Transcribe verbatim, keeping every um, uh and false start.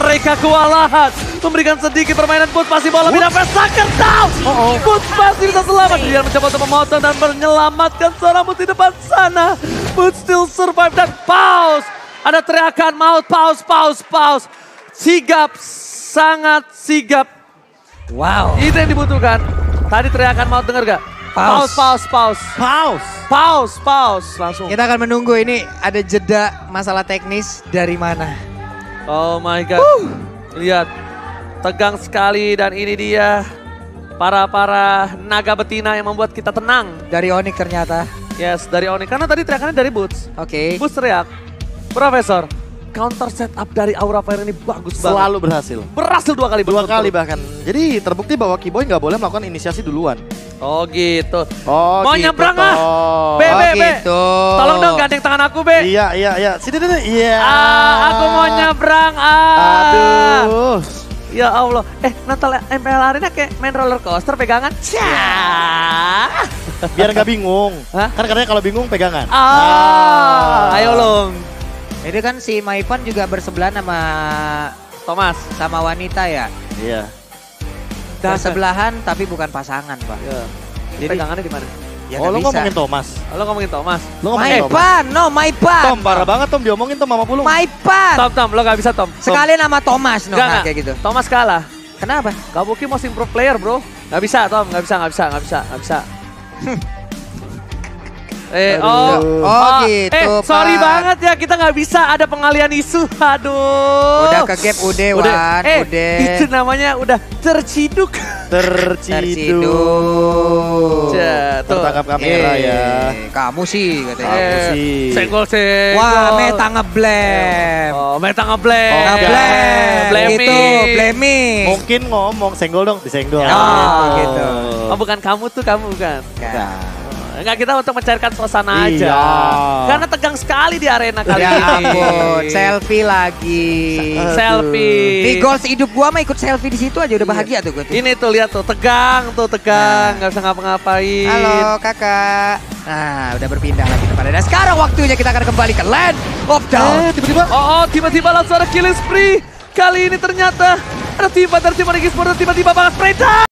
mereka kewalahan. Memberikan sedikit permainan Boots masih bola pindah Sucker down. Oh, oh. Boots masih bisa selamat. Dia mencoba untuk memotong dan menyelamatkan seorang Boots di depan sana. Boots still survive dan pause. Ada teriakan maut, pause, pause, pause. Sigap, sangat sigap. Wow. Itu yang dibutuhkan. Tadi teriakan maut, dengar gak? Pause, pause, pause. Pause. Pause, pause. Langsung. Kita akan menunggu ini ada jeda masalah teknis dari mana. Oh my god. Woo. Lihat. Tegang sekali dan ini dia. Para-para naga betina yang membuat kita tenang. Dari Onyx ternyata. Yes, dari Onyx. Karena tadi teriakannya dari Boots. Oke. Okay. Boots teriak. Profesor, counter setup dari Aura Fire ini bagus banget. Selalu berhasil. Berhasil dua kali. Dua kali bahkan. Jadi terbukti bahwa Kiboy nggak boleh melakukan inisiasi duluan. Oh gitu. Oh Mau gitu nyebrang toh. ah. B, Oh B, B. gitu. Tolong dong gandeng tangan aku, B. Iya, iya, iya. Sini dulu. Iya. Ah, aku mau nyebrang. Ah. Aduh. Ya Allah. Eh, nonton M P L Arena kayak main roller coaster pegangan. Cah. Biar nggak bingung. Hah? Kan katanya kalau bingung pegangan. Ah. Ayo Long. Ini kan si Maipan juga bersebelahan sama Thomas. sama wanita ya. Iya. Bersebelahan tapi bukan pasangan, Pak. Ya. Jadi- Pegangannya di mana? Ya Oh, nggak lu bisa. ngomongin Thomas. Lo ngomongin Thomas. Lu ngomongin Thomas. Maipan, no Maipan. Tom, parah banget Tom, diomongin Tom sama Pulung. Maipan. Tom, Tom, lo gak bisa Tom. Tom. Sekalian sama Thomas, no, Enggak, nah, enggak. kayak gitu. Thomas kalah. Kenapa? Kabuki most improve player bro. Gak bisa Tom, gak bisa, gak bisa, gak bisa, gak bisa. eh, oh, Aduh. Oh, gitu, Eh, sorry Pak. banget ya, kita gak bisa ada pengalian isu. Aduh. Udah ke gap udah, Wan, Eh, udah. itu namanya udah terciduk. Terciduk. Ja, tuh. Tertangkap kamera Eh, ya. Kamu sih katanya. Kamu Eh, sih. senggol senggol. Wah, meta ngeblem. Oh, meta ngeblem. Oh, Ngeblem. Blaming. Gitu, blaming. Mungkin ngomong senggol dong, disenggol. Oh, gitu. Oh, bukan kamu tuh, kamu bukan. Nah. Enggak, kita untuk mencairkan suasana aja. Iya. Karena tegang sekali di arena kali Ya ini. ampun, selfie lagi. Selfie. Di goals hidup gua mah ikut selfie di situ aja udah bahagia tuh gua tuh. Ini tuh lihat tuh, tegang tuh, tegang, nggak bisa ngapa-ngapain. Halo kakak. Nah, udah berpindah lagi kepada dan sekarang waktunya kita akan kembali ke Land of Down. Eh, tiba-tiba. Oh, oh, tiba-tiba langsung ada killing spree. Kali ini ternyata ada tim dari tim Onyx Esports, tiba-tiba balas spray.